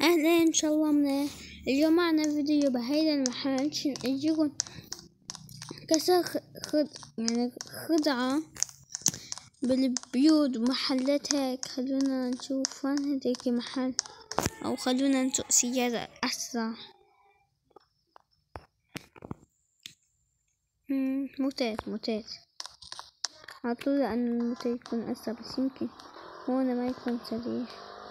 أهلا إن شاء الله من اليوم معنا فيديو بهيدا المحل عشان أجيكم كسر خدعة بالبيوت ومحلات هيك. خلونا نشوف وين هديك محل، أو خلونا نسوق سيارة أسرع. موتات عطولي أن الموتات يكون أسرع، بس يمكن هون ما يكون سريع.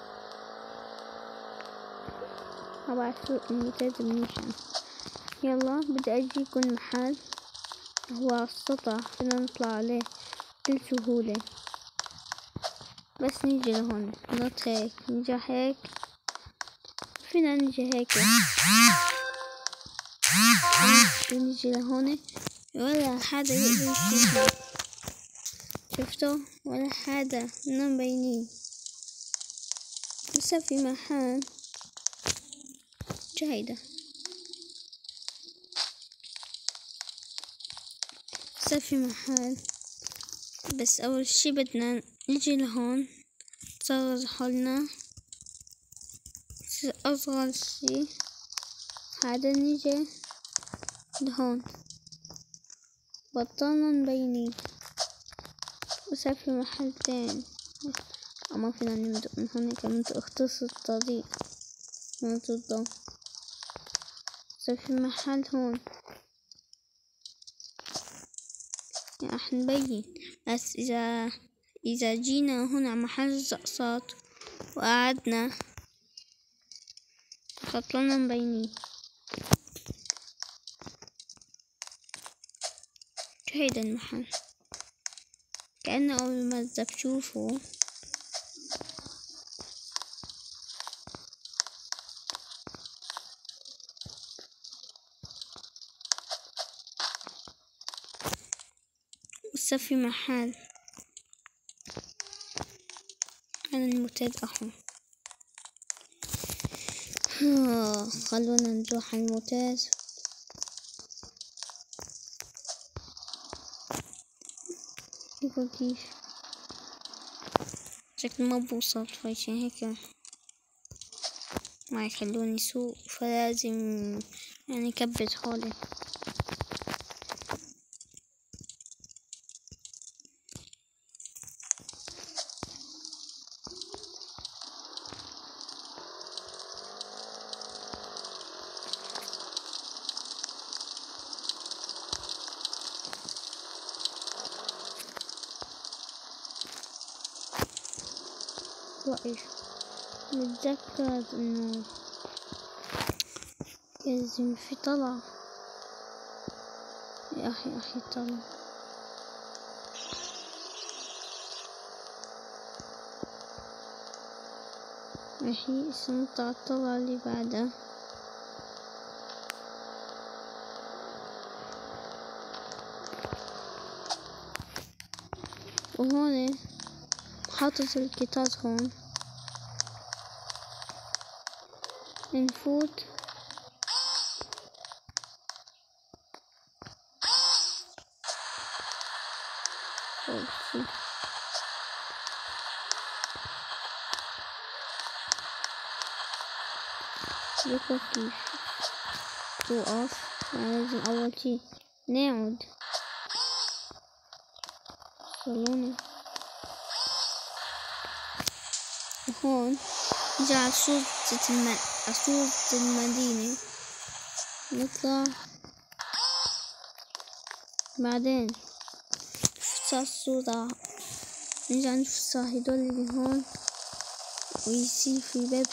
أبعث الموتات منيحة. يلا بدي أجيكم محل هو على السطح، فينا نطلع عليه بكل سهولة. بس نيجي لهون نط هيك، نيجي هيك، فينا نيجي هيك نيجي لهون ولا حدا يقدر يشوفنا. شفتوا؟ ولا حدا منهم باينين. لسه في محل جايدة، لسه في محل. بس أول شي بدنا نيجي لهون، نصغر حولنا أصغر شي هذا، نيجي لهون بطلنا مبينين. وصار في محل تاني، أما فينا نبدأ من هون كمان اختصر الطريق من الضوء. صار في محل هون راح نبين. بس إذا جينا هنا على محل الزقصات وقعدنا خطلنا مبينين. هيدا المحل كأنه أول ما بتشوفه لسه في محل. أنا المعتاد أهو. خلونا نروح على المعتاد. كيف شكل ما بوصل، فعشان هيك ما يخلوني سوق، فلازم يعني كبت حولي. رأيي نتذكر إنه لازم في طلع. يا أخي طلع. ماشي، سنطلع الطلعة اللي بعدها. وهون حاطط القطار هون، نفوت شوفوا كيف توقف. لازم أول شي نعود. خلونا هون نجي على صورة المدينة، نطلع بعدين نفصل الصورة، نرجع نفصل هدول اللي هون، ويصير في باب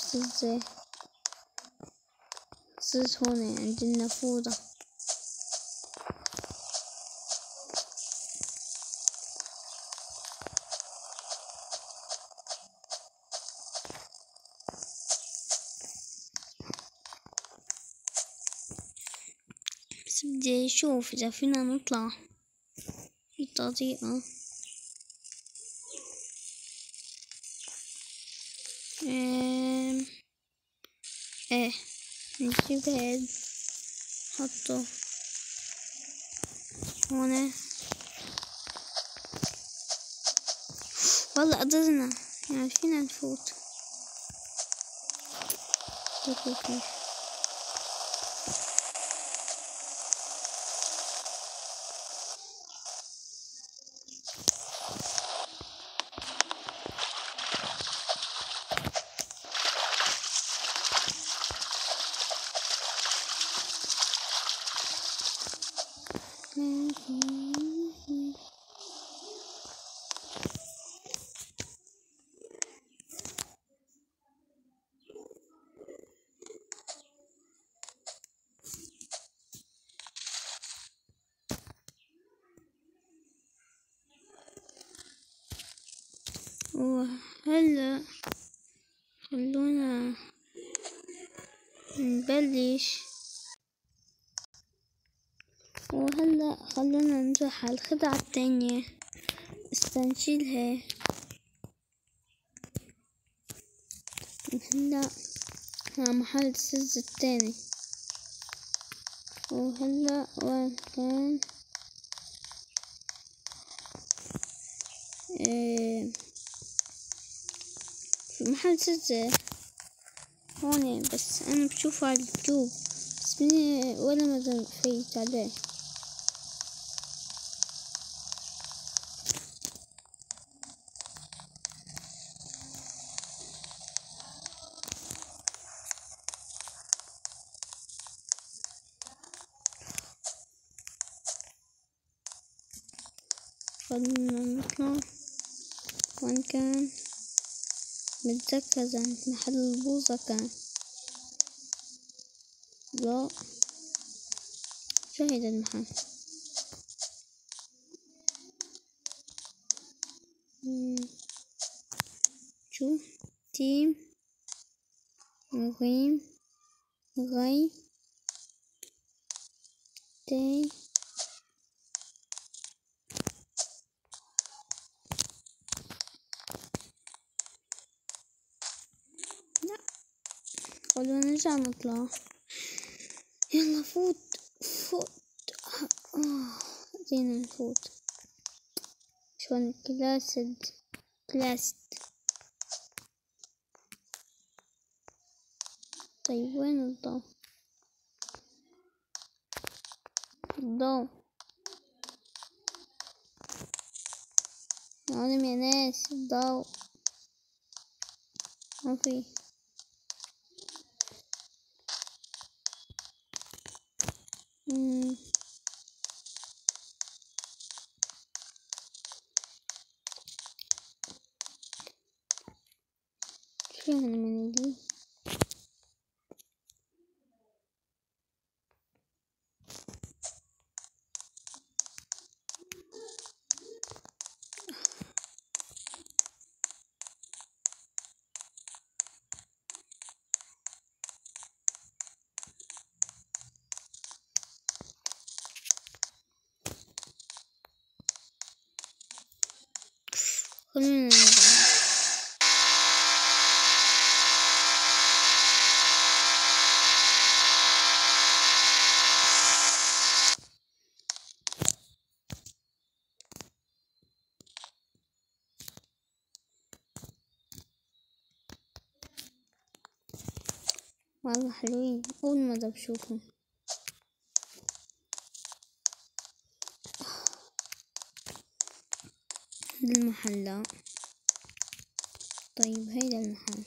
صرت هون عند النافورة. بس بدي أشوف إذا فينا نطلع في طريقة. ايه نجيب هاد حطه هنا. والله قدرنا، يعني فينا نفوت. شوفي. وهلا خلونا نبلش، وهلا خلونا نروح على الخدعة التانية. استنشيلها هلا على محل السز التاني. وهلا وين كان في محل سز هون، بس انا بشوفه على اليوتيوب بس مني ولا مرة فايت عليه. خلونا نطلع وين كان، متذكر عند محل البوظة كان. لا شو هيدا المحل؟ شو تيم غيم غي تي لا. خلونا نرجع نطلع. يلا فوت فوت. زين نفوت. شلون كلاسد. طيب وين الضوء؟ معلم يا ناس، الضوء ما في. شو هالمناديل؟ خلونا نرجع. والله حلوين، أول مرة بشوفهم. المحل لا. طيب هيدا المحل،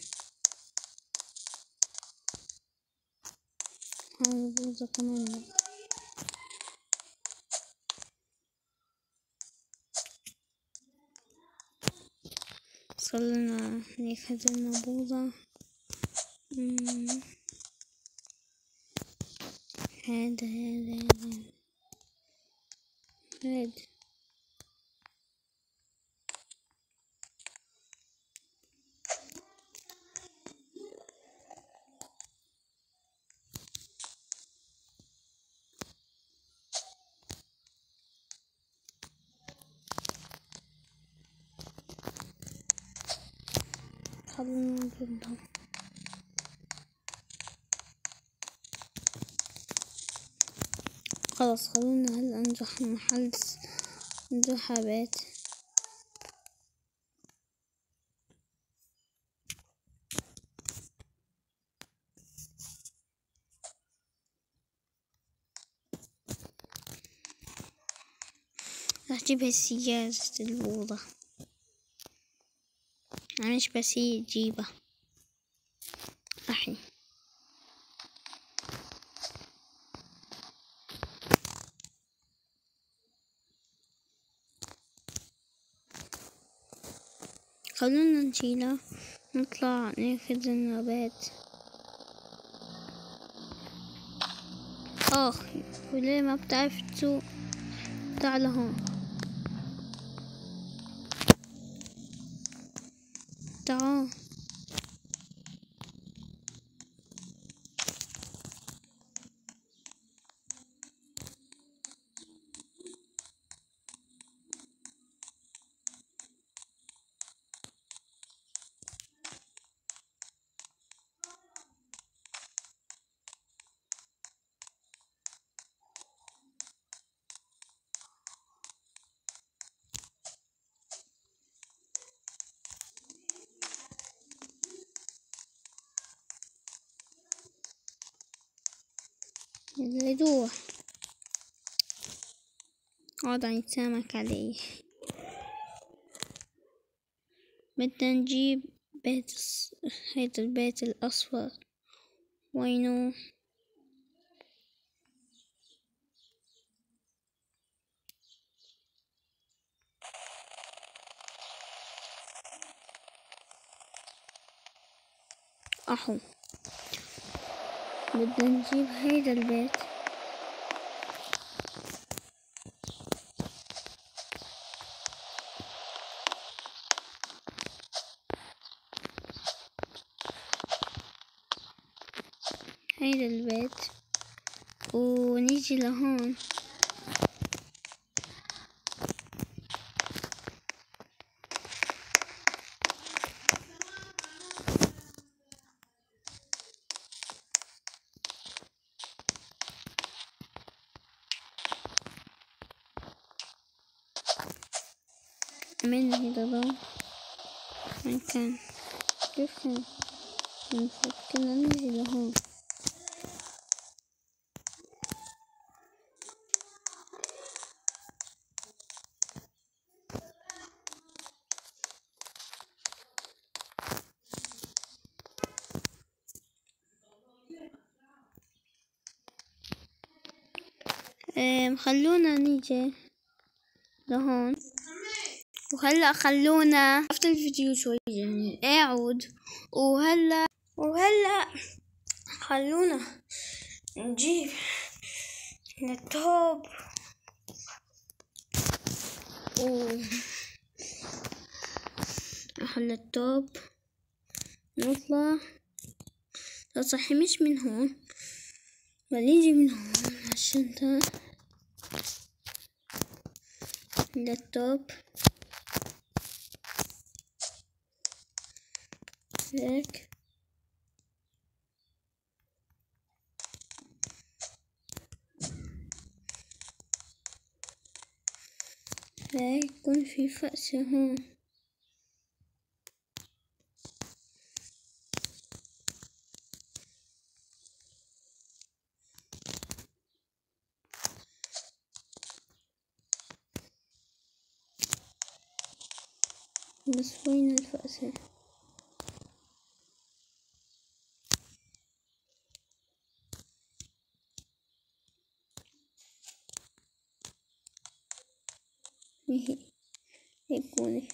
هاي البوظة كمان لا. صلنا هيك هزلنا بوظة. هذا خلونا نردهم. خلاص خلونا هلا نروح محل، نروح على بيت. راح اجيب هالسيارة البوضة، مش بس هي تجيبه أحي. خلونا نشيله، نطلع ناخذ النبات. وليه ما بتعرف تسوق؟ تعال هون، تعال. يروح اقعد يتسامك عليه. بدنا نجيب هيدا البيت الأصفر، وينه؟ أحو، بدنا نجيب هيدا البيت. هيدا البيت ونيجي لهون. عملنا هيدا ضوء. وين كان؟ كيف كان؟ كنا نيجي لهون. خلونا نيجي لهون. وهلا خلونا شفت الفيديو شوي يعني اعود. وهلا خلونا نجيب لابتوب اللابتوب نطلع. صحي مش من هون، بل نيجي من هون عالشنطة. اللابتوب هيك، يكون في فأس هون. بس وين الفأسة؟ هي يكون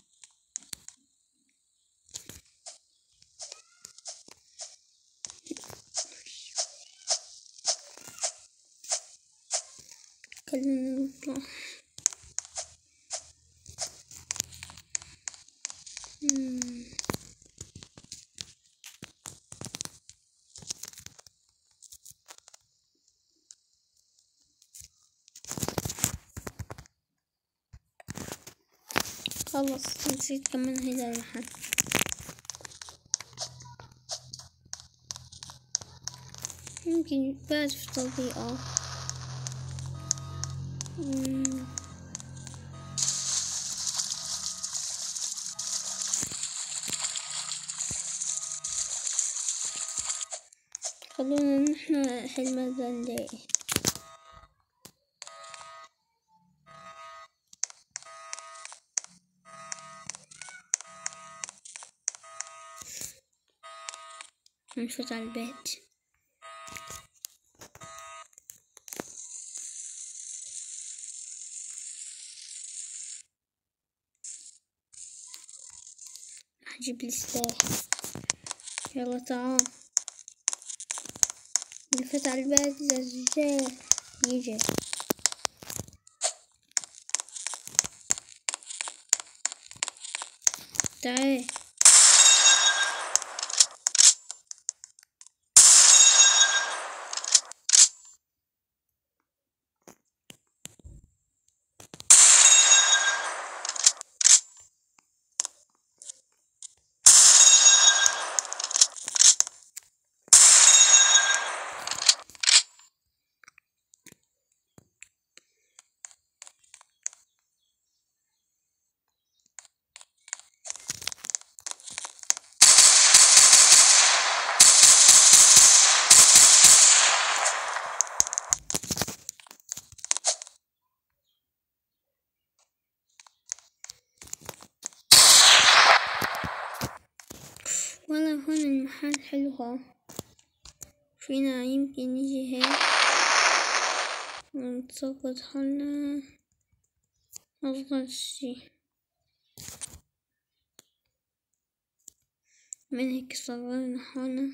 خلينا نطلع. خلص نسيت كمان هيدا المحل. يمكن باز في تطبيقه. خلونا نحن حل مازال نلاقي. نفوت على البيت. هجيب لي سلاح. يلا تعال نفوت على البيت. زجاج يجي. تعال والله هون المحل حلو. فينا يمكن نجي هيك ونتظبط حالنا. أفضل شي من هيك صغرنا حالنا.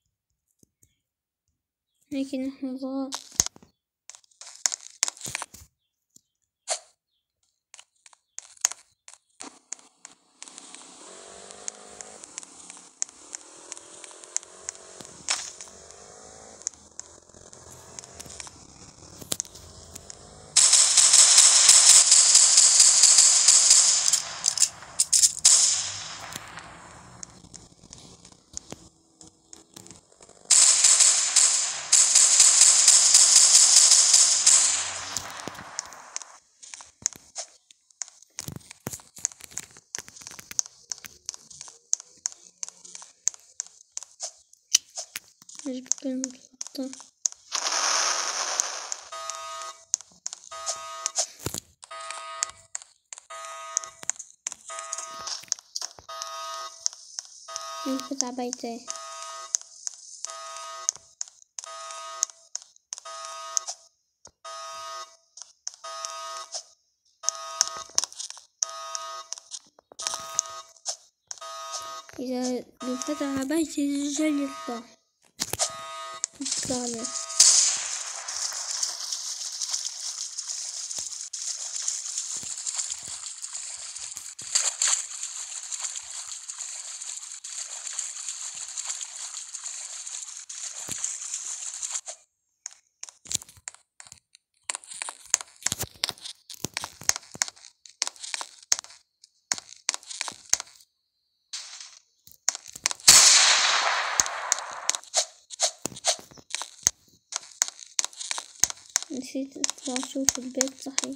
هيك نحن صغار. أجيب كلمة الخطة. نفوت على بيتي. إذا نفوت على بيتي الرجال يطلع له. نسيت اطلع اشوف البيت صحيح.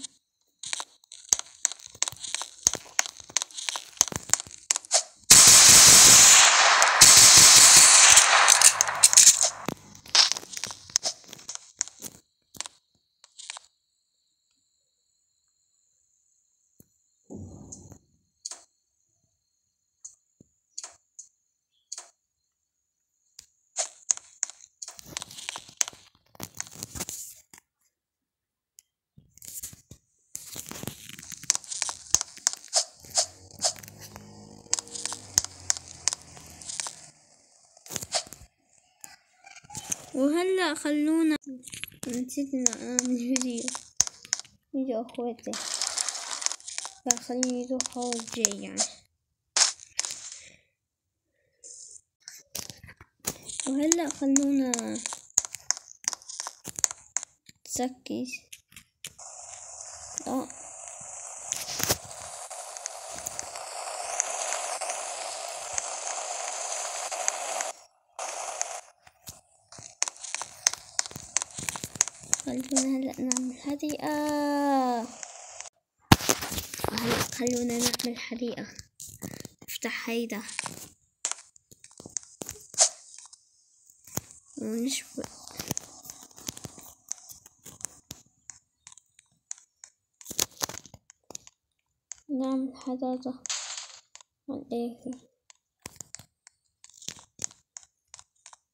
وهلا خلونا نسيت نعمل فيديو اخواتي. فخليني اروح وجاي يعني. وهلا خلونا تسكي. خلونا هلا نعمل حريقة. وهلا خلونا نعمل حريقة. نفتح هيدا ونشوي. نعمل حرارة على الآخر.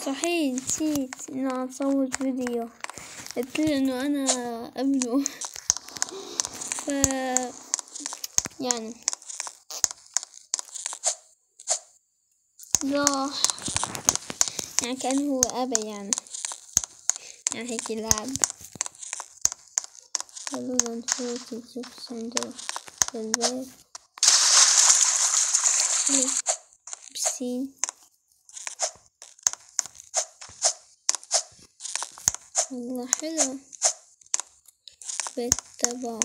صحيح نسيت انه اصور فيديو، قلت له انه انا ابنه. ف يعني راح، يعني كأنه هو أبا يعني هيك لعب. خلونا نفوت نشوف صندوق البيت. بسين والله حلو بيت تبعه.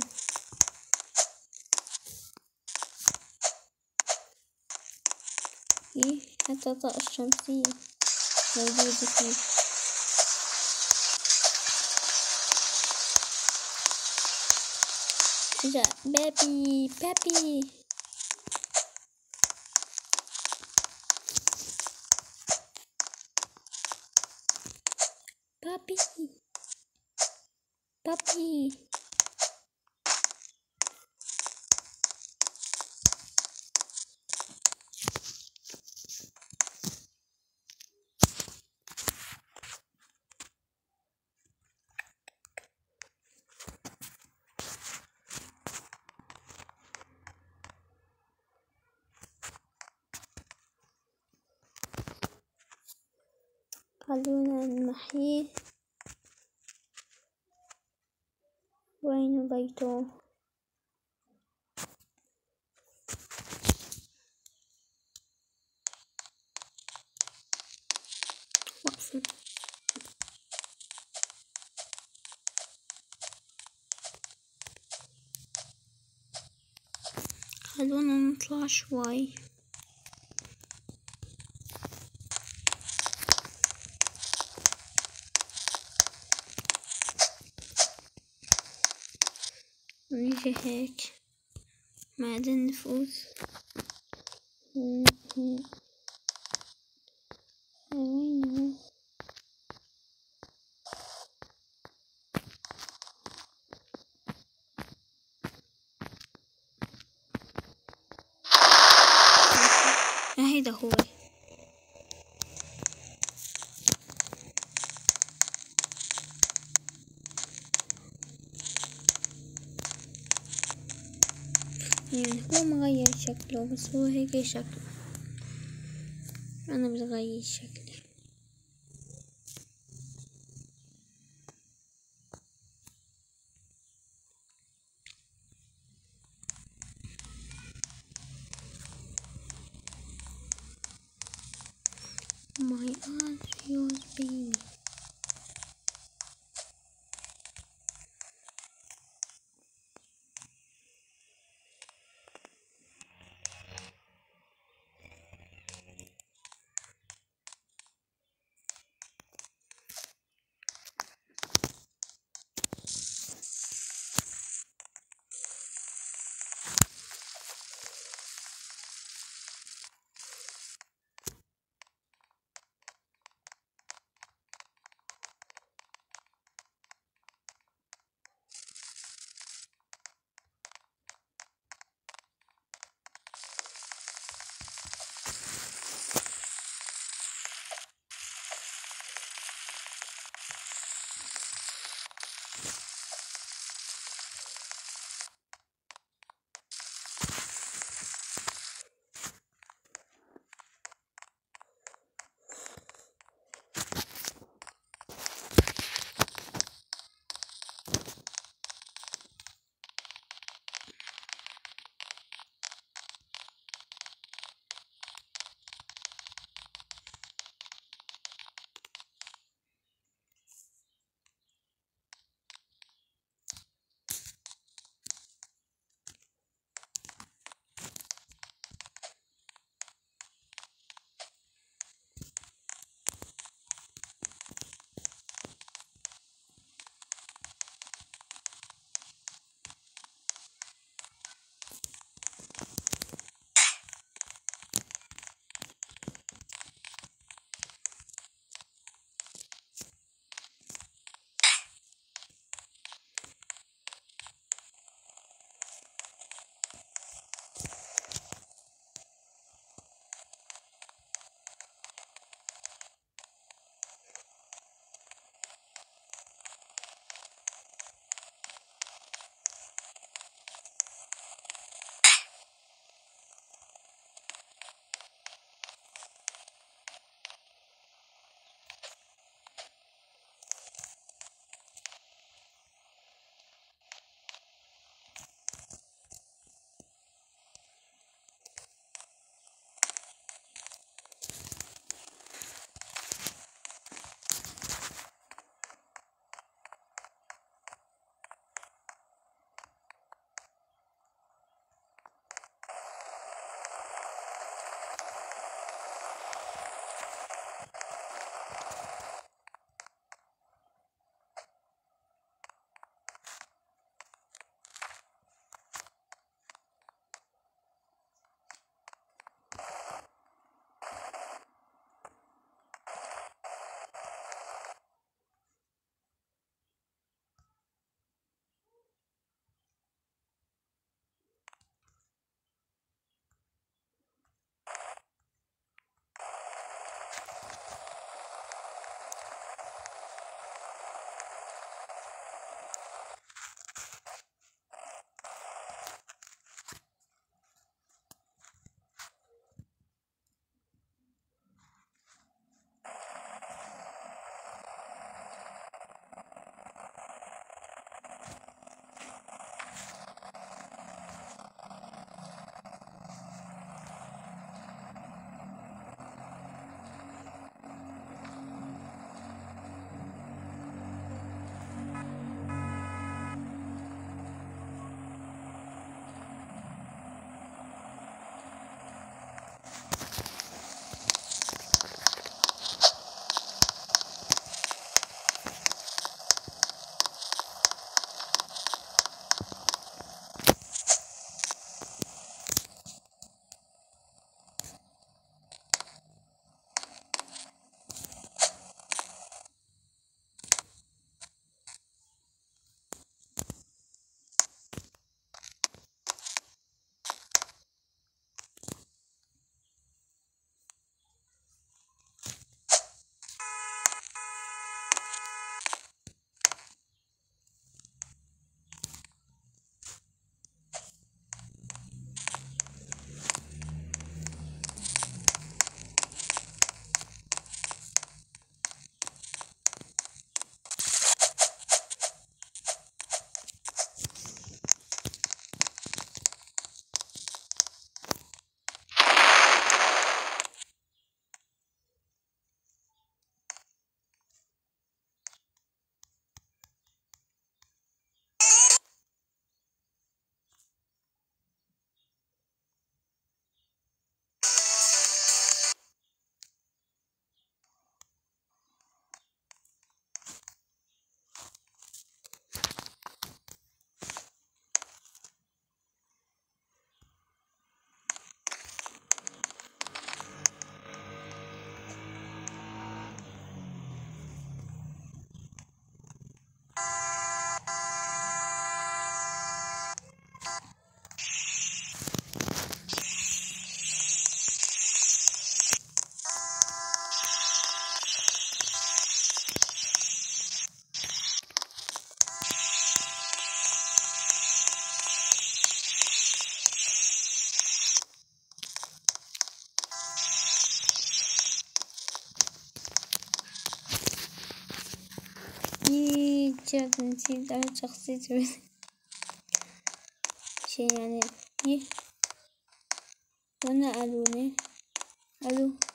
إيه حتى طاقة الشمسية موجودة فيه. إجا بابي بابي. بابي بابي. خلونا نمحيه. وين بيته؟ واقفة. خلونا نطلع شوي. ونيجي هيك بعدين نفوز. وين هيدا هو. يعني هو مغير شكله بس هو هيك شكله. أنا بتغير شكلي. My aunt yours baby. نسيت أعمل شخصيتي بس شي يعني يه. وانا ألو.